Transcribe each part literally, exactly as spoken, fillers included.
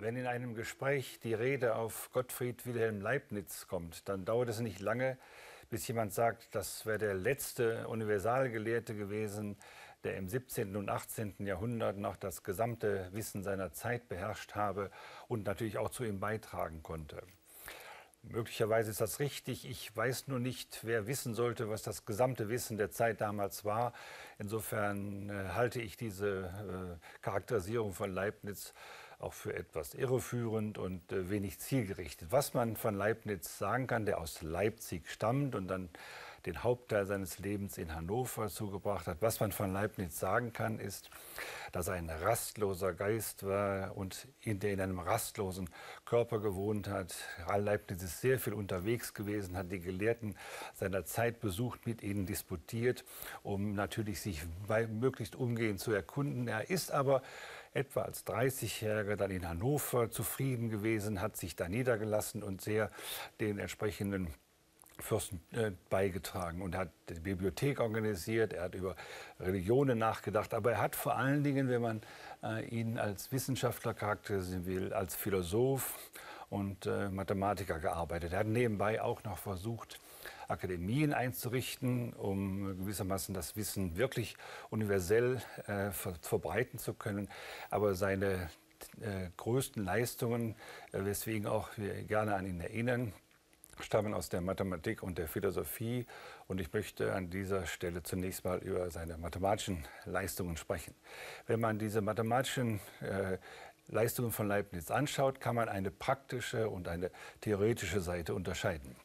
Wenn in einem Gespräch die Rede auf Gottfried Wilhelm Leibniz kommt, dann dauert es nicht lange, bis jemand sagt, das wäre der letzte Universalgelehrte gewesen, der im siebzehnten und achtzehnten Jahrhundert noch das gesamte Wissen seiner Zeit beherrscht habe und natürlich auch zu ihm beitragen konnte. Möglicherweise ist das richtig. Ich weiß nur nicht, wer wissen sollte, was das gesamte Wissen der Zeit damals war. Insofern äh, halte ich diese äh, Charakterisierung von Leibniz auch für etwas irreführend und äh, wenig zielgerichtet. Was man von Leibniz sagen kann, der aus Leipzig stammt und dann den Hauptteil seines Lebens in Hannover zugebracht hat. Was man von Leibniz sagen kann, ist, dass er ein rastloser Geist war und in der in einem rastlosen Körper gewohnt hat. Leibniz ist sehr viel unterwegs gewesen, hat die Gelehrten seiner Zeit besucht, mit ihnen disputiert, um natürlich sich bei, möglichst umgehend zu erkunden. Er ist aber etwa als dreißigjähriger dann in Hannover zufrieden gewesen, hat sich da niedergelassen und sehr den entsprechenden Fürsten äh, beigetragen und er hat die Bibliothek organisiert, er hat über Religionen nachgedacht, aber er hat vor allen Dingen, wenn man äh, ihn als Wissenschaftler charakterisieren will, als Philosoph und äh, Mathematiker gearbeitet. Er hat nebenbei auch noch versucht, Akademien einzurichten, um gewissermaßen das Wissen wirklich universell äh, ver verbreiten zu können, aber seine äh, größten Leistungen, äh, weswegen auch wir gerne an ihn erinnern, stammen aus der Mathematik und der Philosophie und ich möchte an dieser Stelle zunächst mal über seine mathematischen Leistungen sprechen. Wenn man diese mathematischen äh, Leistungen von Leibniz anschaut, kann man eine praktische und eine theoretische Seite unterscheiden.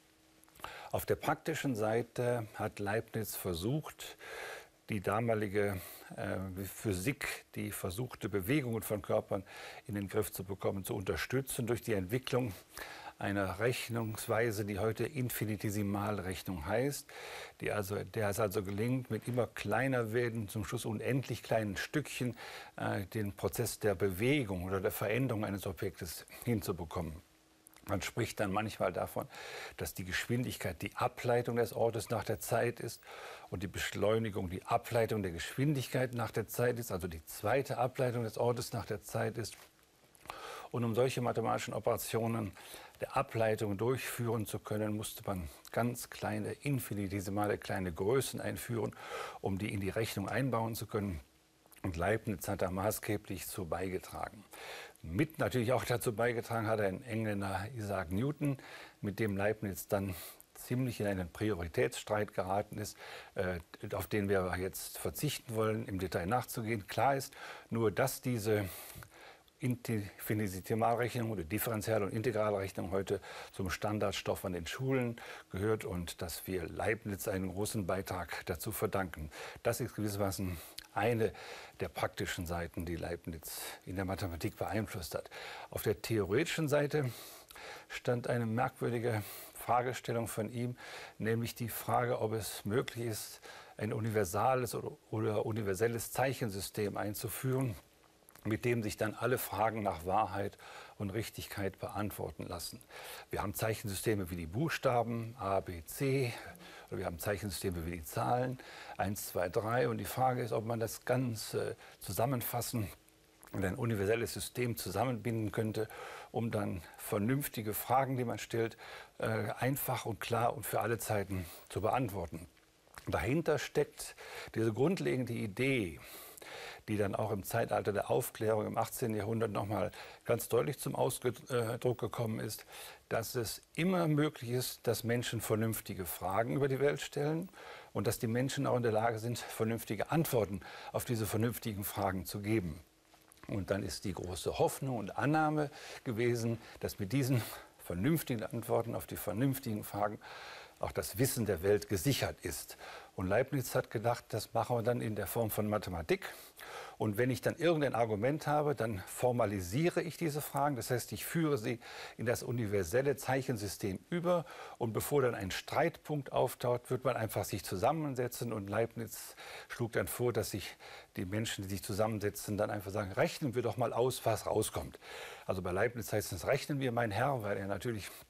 Auf der praktischen Seite hat Leibniz versucht, die damalige äh, Physik, die versuchte Bewegungen von Körpern in den Griff zu bekommen, zu unterstützen durch die Entwicklung einer Rechnungsweise, die heute Infinitesimalrechnung heißt, die also, der es also gelingt, mit immer kleiner werden, zum Schluss unendlich kleinen Stückchen, äh, den Prozess der Bewegung oder der Veränderung eines Objektes hinzubekommen. Man spricht dann manchmal davon, dass die Geschwindigkeit die Ableitung des Ortes nach der Zeit ist und die Beschleunigung die Ableitung der Geschwindigkeit nach der Zeit ist, also die zweite Ableitung des Ortes nach der Zeit ist. Und um solche mathematischen Operationen der Ableitung durchführen zu können, musste man ganz kleine, infinitesimale kleine Größen einführen, um die in die Rechnung einbauen zu können. Und Leibniz hat da maßgeblich zu beigetragen. Mit natürlich auch dazu beigetragen hat ein Engländer, Isaac Newton, mit dem Leibniz dann ziemlich in einen Prioritätsstreit geraten ist, äh, auf den wir jetzt verzichten wollen, im Detail nachzugehen. Klar ist nur, dass diese Infinitesimalrechnung oder Differential- und Integralrechnung heute zum Standardstoff an den Schulen gehört und dass wir Leibniz einen großen Beitrag dazu verdanken. Das ist gewissermaßen eine der praktischen Seiten, die Leibniz in der Mathematik beeinflusst hat. Auf der theoretischen Seite stand eine merkwürdige Fragestellung von ihm, nämlich die Frage, ob es möglich ist, ein universales oder, oder universelles Zeichensystem einzuführen, mit dem sich dann alle Fragen nach Wahrheit und Richtigkeit beantworten lassen. Wir haben Zeichensysteme wie die Buchstaben A, B, C, oder wir haben Zeichensysteme wie die Zahlen eins, zwei, drei. Und die Frage ist, ob man das Ganze zusammenfassen und ein universelles System zusammenbinden könnte, um dann vernünftige Fragen, die man stellt, einfach und klar und für alle Zeiten zu beantworten. Dahinter steckt diese grundlegende Idee, die dann auch im Zeitalter der Aufklärung im achtzehnten Jahrhundert noch mal ganz deutlich zum Ausdruck gekommen ist, dass es immer möglich ist, dass Menschen vernünftige Fragen über die Welt stellen und dass die Menschen auch in der Lage sind, vernünftige Antworten auf diese vernünftigen Fragen zu geben. Und dann ist die große Hoffnung und Annahme gewesen, dass mit diesen vernünftigen Antworten auf die vernünftigen Fragen auch das Wissen der Welt gesichert ist. Und Leibniz hat gedacht, das machen wir dann in der Form von Mathematik. Und wenn ich dann irgendein Argument habe, dann formalisiere ich diese Fragen. Das heißt, ich führe sie in das universelle Zeichensystem über. Und bevor dann ein Streitpunkt auftaucht, wird man einfach sich zusammensetzen. Und Leibniz schlug dann vor, dass sich die Menschen, die sich zusammensetzen, dann einfach sagen, rechnen wir doch mal aus, was rauskommt. Also bei Leibniz heißt es, rechnen wir, mein Herr, weil er natürlich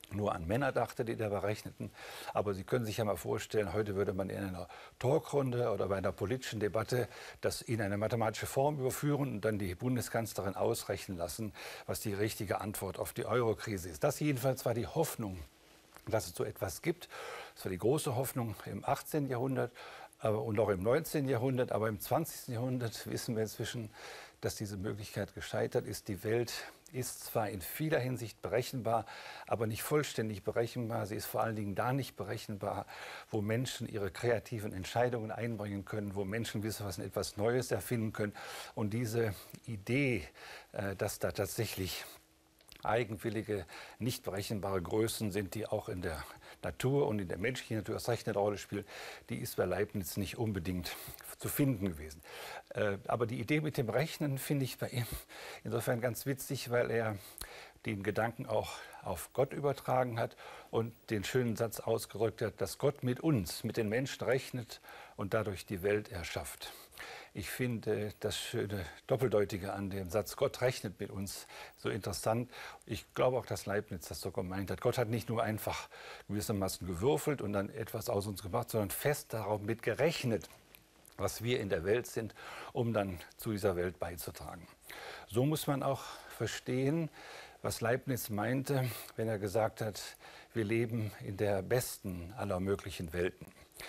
nur an Männer dachte, die da berechneten. Aber Sie können sich ja mal vorstellen, heute würde man in einer Talkrunde oder bei einer politischen Debatte das in eine mathematische Form überführen und dann die Bundeskanzlerin ausrechnen lassen, was die richtige Antwort auf die Euro-Krise ist. Das jedenfalls war die Hoffnung, dass es so etwas gibt. Das war die große Hoffnung im achtzehnten Jahrhundert aber, und auch im neunzehnten Jahrhundert. Aber im zwanzigsten Jahrhundert wissen wir inzwischen, dass diese Möglichkeit gescheitert ist. Die Welt ist zwar in vieler Hinsicht berechenbar, aber nicht vollständig berechenbar. Sie ist vor allen Dingen da nicht berechenbar, wo Menschen ihre kreativen Entscheidungen einbringen können, wo Menschen wissen, was etwas Neues erfinden können. Und diese Idee, dass da tatsächlich eigenwillige, nicht berechenbare Größen sind, die auch in der Natur und in der menschlichen Natur erst recht eine Rolle spielen, die ist bei Leibniz nicht unbedingt zu finden gewesen. Äh, aber die Idee mit dem Rechnen finde ich bei ihm insofern ganz witzig, weil er den Gedanken auch auf Gott übertragen hat und den schönen Satz ausgedrückt hat, dass Gott mit uns, mit den Menschen rechnet und dadurch die Welt erschafft. Ich finde das schöne Doppeldeutige an dem Satz, Gott rechnet mit uns, so interessant. Ich glaube auch, dass Leibniz das so gemeint hat. Gott hat nicht nur einfach gewissermaßen gewürfelt und dann etwas aus uns gemacht, sondern fest darauf mit gerechnet, was wir in der Welt sind, um dann zu dieser Welt beizutragen. So muss man auch verstehen, was Leibniz meinte, wenn er gesagt hat, wir leben in der besten aller möglichen Welten.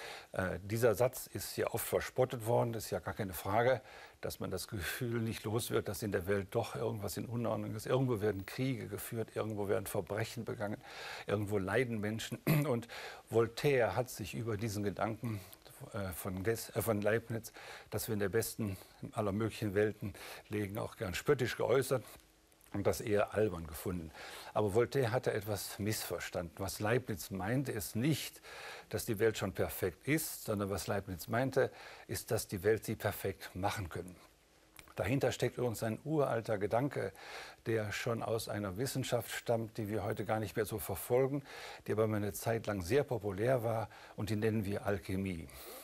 Äh, dieser Satz ist ja oft verspottet worden. Das ist ja gar keine Frage, dass man das Gefühl nicht los wird, dass in der Welt doch irgendwas in Unordnung ist. Irgendwo werden Kriege geführt, irgendwo werden Verbrechen begangen, irgendwo leiden Menschen. Und Voltaire hat sich über diesen Gedanken äh, von, Ges äh, von Leibniz, dass wir in der besten aller möglichen Welten leben, auch gern spöttisch geäußert und das eher albern gefunden. Aber Voltaire hatte etwas missverstanden. Was Leibniz meinte, ist nicht, dass die Welt schon perfekt ist, sondern was Leibniz meinte, ist, dass die Welt sie perfekt machen können. Dahinter steckt übrigens ein uralter Gedanke, der schon aus einer Wissenschaft stammt, die wir heute gar nicht mehr so verfolgen, die aber mal eine Zeit lang sehr populär war und die nennen wir Alchemie.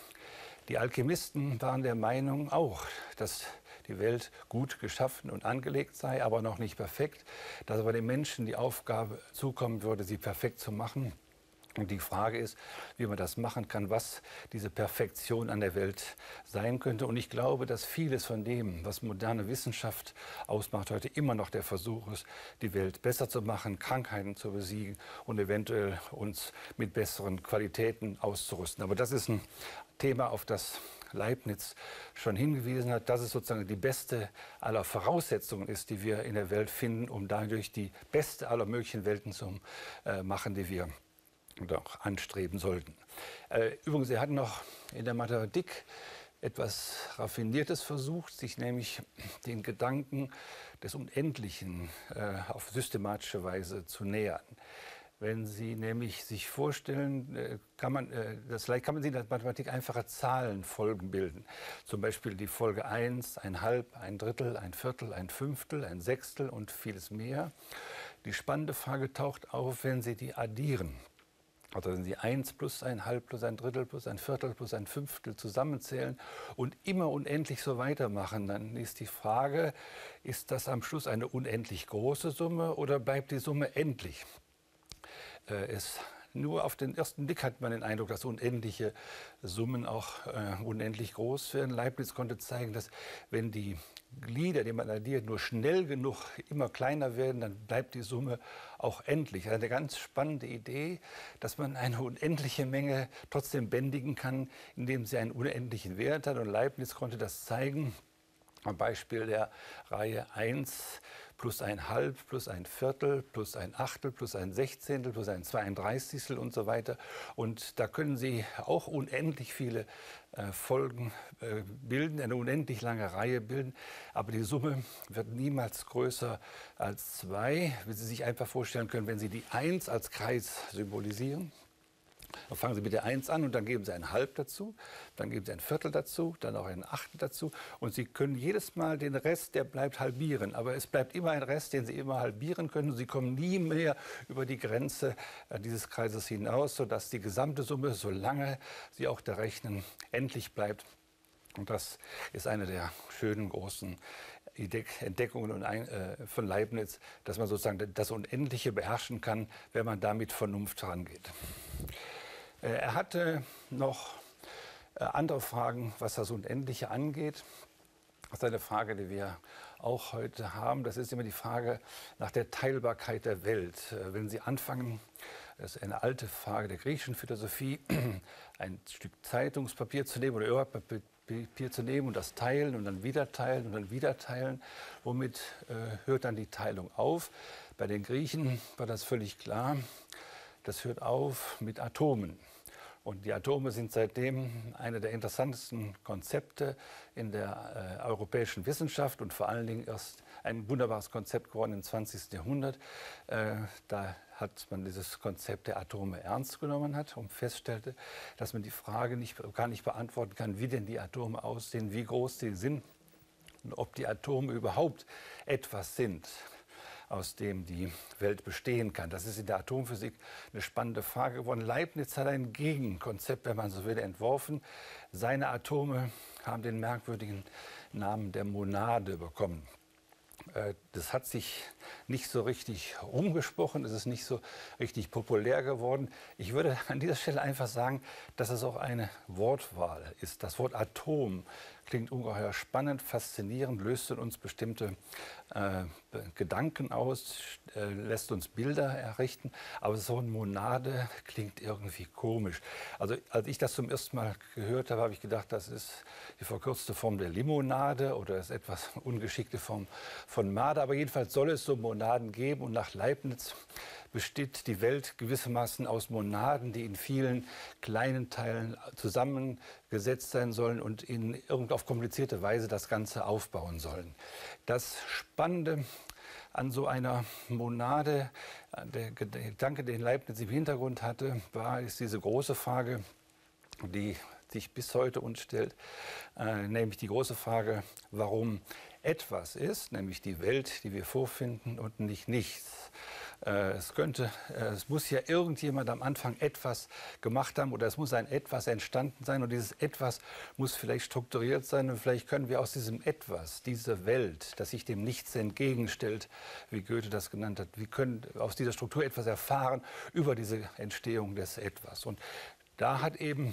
Die Alchemisten waren der Meinung auch, dass die Welt gut geschaffen und angelegt sei, aber noch nicht perfekt, dass aber den Menschen die Aufgabe zukommen würde, sie perfekt zu machen. Und die Frage ist, wie man das machen kann, was diese Perfektion an der Welt sein könnte. Und ich glaube, dass vieles von dem, was moderne Wissenschaft ausmacht, heute immer noch der Versuch ist, die Welt besser zu machen, Krankheiten zu besiegen und eventuell uns mit besseren Qualitäten auszurüsten. Aber das ist ein Thema, auf das Leibniz schon hingewiesen hat, dass es sozusagen die beste aller Voraussetzungen ist, die wir in der Welt finden, um dadurch die beste aller möglichen Welten zu äh, machen, die wir doch anstreben sollten. Äh, übrigens, er hat noch in der Mathematik etwas Raffiniertes versucht, sich nämlich den Gedanken des Unendlichen äh, auf systematische Weise zu nähern. Wenn Sie nämlich sich vorstellen, kann man, das kann man sich in der Mathematik einfache Zahlenfolgen bilden. Zum Beispiel die Folge eins, ein Halb, ein Drittel, ein Viertel, ein Fünftel, ein Sechstel und vieles mehr. Die spannende Frage taucht auf, wenn Sie die addieren. Also wenn Sie eins plus ein Halb plus ein Drittel plus ein Viertel plus ein Fünftel zusammenzählen und immer unendlich so weitermachen, dann ist die Frage, ist das am Schluss eine unendlich große Summe oder bleibt die Summe endlich? Es, nur auf den ersten Blick hat man den Eindruck, dass unendliche Summen auch äh, unendlich groß werden. Leibniz konnte zeigen, dass wenn die Glieder, die man addiert, nur schnell genug immer kleiner werden, dann bleibt die Summe auch endlich. Also eine ganz spannende Idee, dass man eine unendliche Menge trotzdem bändigen kann, indem sie einen unendlichen Wert hat. Und Leibniz konnte das zeigen am Beispiel der Reihe eins plus ein Halb plus ein Viertel plus ein Achtel plus ein Sechzehntel plus ein Zweiunddreißigstel und so weiter. Und da können Sie auch unendlich viele äh, Folgen äh, bilden, eine unendlich lange Reihe bilden. Aber die Summe wird niemals größer als zwei, wie Sie sich einfach vorstellen können, wenn Sie die eins als Kreis symbolisieren. Dann fangen Sie mit der eins an und dann geben Sie ein Halb dazu, dann geben Sie ein Viertel dazu, dann auch ein Achtel dazu. Und Sie können jedes Mal den Rest, der bleibt, halbieren. Aber es bleibt immer ein Rest, den Sie immer halbieren können. Und Sie kommen nie mehr über die Grenze dieses Kreises hinaus, sodass die gesamte Summe, solange sie auch da rechnen, endlich bleibt. Und das ist eine der schönen, großen Entdeckungen und ein, äh, von Leibniz, dass man sozusagen das Unendliche beherrschen kann, wenn man da mit Vernunft rangeht. Äh, er hatte noch äh, andere Fragen, was das Unendliche angeht. Das ist eine Frage, die wir auch heute haben. Das ist immer die Frage nach der Teilbarkeit der Welt. Äh, wenn Sie anfangen, das ist eine alte Frage der griechischen Philosophie, ein Stück Zeitungspapier zu nehmen oder Örpapier Papier zu nehmen und das teilen und dann wieder teilen und dann wieder teilen. Womit äh, hört dann die Teilung auf? Bei den Griechen war das völlig klar. Das hört auf mit Atomen. Und die Atome sind seitdem eine der interessantesten Konzepte in der äh, europäischen Wissenschaft und vor allen Dingen erst ein wunderbares Konzept geworden im zwanzigsten Jahrhundert. Äh, da hat man dieses Konzept der Atome ernst genommen hat und feststellte, dass man die Frage nicht, gar nicht beantworten kann, wie denn die Atome aussehen, wie groß sie sind und ob die Atome überhaupt etwas sind, aus dem die Welt bestehen kann. Das ist in der Atomphysik eine spannende Frage geworden. Leibniz hat ein Gegenkonzept, wenn man so will, entworfen. Seine Atome haben den merkwürdigen Namen der Monade bekommen. Das hat sich nicht so richtig rumgesprochen, es ist nicht so richtig populär geworden. Ich würde an dieser Stelle einfach sagen, dass es auch eine Wortwahl ist. Das Wort Atom klingt ungeheuer spannend, faszinierend, löst in uns bestimmte äh, Gedanken aus, äh, lässt uns Bilder errichten. Aber so eine Monade klingt irgendwie komisch. Also als ich das zum ersten Mal gehört habe, habe ich gedacht, das ist die verkürzte Form der Limonade oder ist etwas ungeschickte Form von Made. Aber jedenfalls soll es so Monaden geben. Und nach Leibniz besteht die Welt gewissermaßen aus Monaden, die in vielen kleinen Teilen zusammengesetzt sein sollen und in irgend auf komplizierte Weise das Ganze aufbauen sollen. Das Spannende an so einer Monade, der Gedanke, den Leibniz im Hintergrund hatte, war, ist diese große Frage, die sich bis heute uns stellt, äh, nämlich die große Frage, warum etwas ist, nämlich die Welt, die wir vorfinden und nicht nichts. Äh, es könnte, äh, es muss ja irgendjemand am Anfang etwas gemacht haben oder es muss ein Etwas entstanden sein und dieses Etwas muss vielleicht strukturiert sein und vielleicht können wir aus diesem Etwas, dieser Welt, das sich dem Nichts entgegenstellt, wie Goethe das genannt hat, wir können aus dieser Struktur etwas erfahren über diese Entstehung des Etwas. Und da hat eben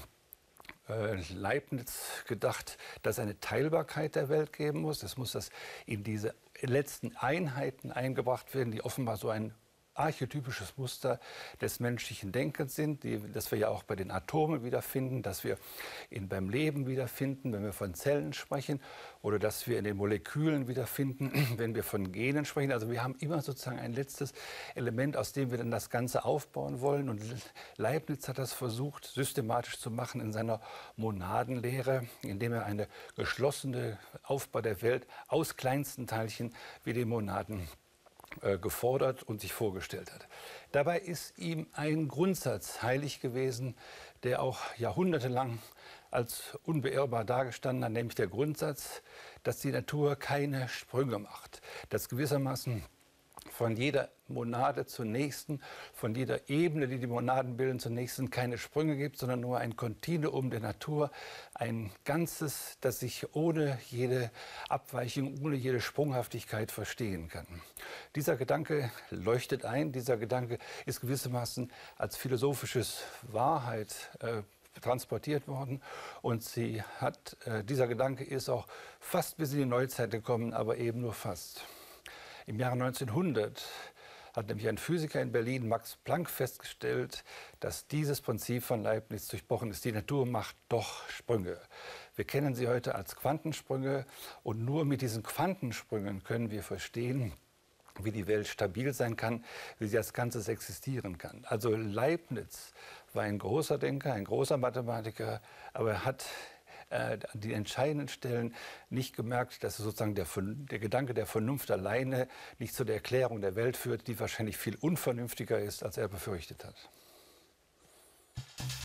Leibniz gedacht, dass es eine Teilbarkeit der Welt geben muss. Es muss das in diese letzten Einheiten eingebracht werden, die offenbar so ein archetypisches Muster des menschlichen Denkens sind, die, das wir ja auch bei den Atomen wiederfinden, dass wir in, beim Leben wiederfinden, wenn wir von Zellen sprechen, oder dass wir in den Molekülen wiederfinden, wenn wir von Genen sprechen. Also wir haben immer sozusagen ein letztes Element, aus dem wir dann das Ganze aufbauen wollen. Und Leibniz hat das versucht, systematisch zu machen in seiner Monadenlehre, indem er eine geschlossene Aufbau der Welt aus kleinsten Teilchen wie den Monaden gefordert und sich vorgestellt hat. Dabei ist ihm ein Grundsatz heilig gewesen, der auch jahrhundertelang als unbeirrbar dargestanden hat, nämlich der Grundsatz, dass die Natur keine Sprünge macht, dass gewissermaßen von jeder Monade zur nächsten, von jeder Ebene, die die Monaden bilden, zur nächsten keine Sprünge gibt, sondern nur ein Kontinuum der Natur, ein Ganzes, das sich ohne jede Abweichung, ohne jede Sprunghaftigkeit verstehen kann. Dieser Gedanke leuchtet ein, dieser Gedanke ist gewissermaßen als philosophisches Wahrheit äh, transportiert worden und sie hat, äh, dieser Gedanke ist auch fast bis in die Neuzeit gekommen, aber eben nur fast. Im Jahre neunzehnhundert hat nämlich ein Physiker in Berlin, Max Planck, festgestellt, dass dieses Prinzip von Leibniz durchbrochen ist. Die Natur macht doch Sprünge. Wir kennen sie heute als Quantensprünge und nur mit diesen Quantensprüngen können wir verstehen, wie die Welt stabil sein kann, wie sie als Ganzes existieren kann. Also Leibniz war ein großer Denker, ein großer Mathematiker, aber er hat an die entscheidenden Stellen nicht gemerkt, dass sozusagen der, der Gedanke der Vernunft alleine nicht zu der Erklärung der Welt führt, die wahrscheinlich viel unvernünftiger ist, als er befürchtet hat.